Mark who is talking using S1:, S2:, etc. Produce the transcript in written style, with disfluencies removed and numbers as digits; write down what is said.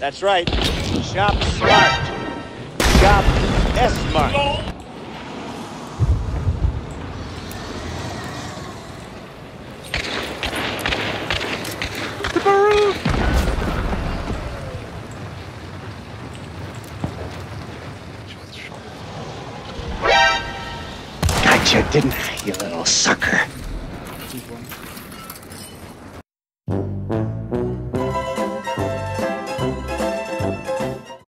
S1: That's right. Shop smart. Shop S-Smart.
S2: Gotcha, didn't I, you little sucker?